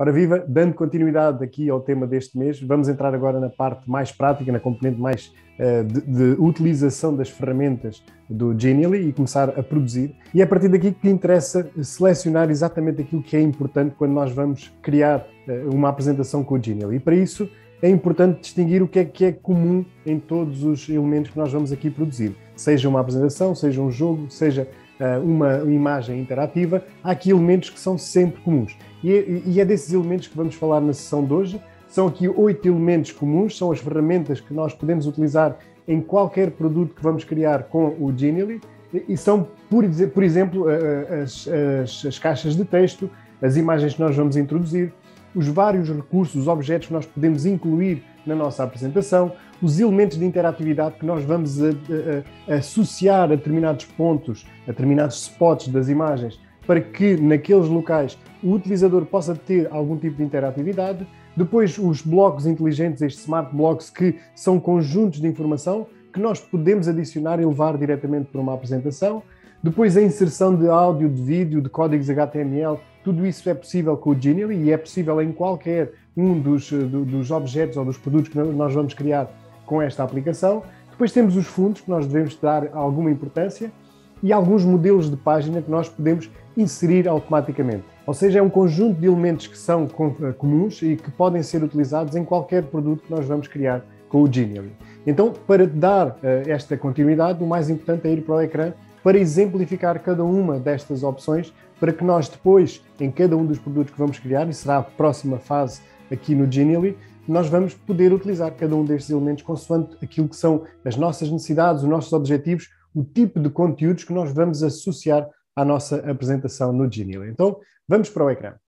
Ora viva, dando continuidade aqui ao tema deste mês, vamos entrar agora na parte mais prática, na componente mais de utilização das ferramentas do Genially e começar a produzir. E é a partir daqui que interessa selecionar exatamente aquilo que é importante quando nós vamos criar uma apresentação com o Genially. E para isso é importante distinguir o que é comum em todos os elementos que nós vamos aqui produzir. Seja uma apresentação, seja um jogo, seja uma imagem interativa, há aqui elementos que são sempre comuns. E é desses elementos que vamos falar na sessão de hoje. São aqui 8 elementos comuns, são as ferramentas que nós podemos utilizar em qualquer produto que vamos criar com o Genially. E são, por exemplo, as caixas de texto, as imagens que nós vamos introduzir, os vários recursos, os objetos que nós podemos incluir na nossa apresentação, os elementos de interatividade que nós vamos associar a determinados pontos, a determinados spots das imagens, para que naqueles locais o utilizador possa ter algum tipo de interatividade. Depois os blocos inteligentes, estes smart blocks, que são conjuntos de informação que nós podemos adicionar e levar diretamente para uma apresentação. Depois a inserção de áudio, de vídeo, de códigos HTML, tudo isso é possível com o Genially e é possível em qualquer um dos objetos ou dos produtos que nós vamos criar com esta aplicação. Depois temos os fundos, que nós devemos dar alguma importância, e alguns modelos de página que nós podemos inserir automaticamente. Ou seja, é um conjunto de elementos que são comuns e que podem ser utilizados em qualquer produto que nós vamos criar com o Genially. Então, para dar esta continuidade, o mais importante é ir para o ecrã para exemplificar cada uma destas opções, para que nós depois, em cada um dos produtos que vamos criar, e será a próxima fase aqui no Genially, nós vamos poder utilizar cada um destes elementos consoante aquilo que são as nossas necessidades, os nossos objetivos, o tipo de conteúdos que nós vamos associar à nossa apresentação no Genially. Então, vamos para o ecrã.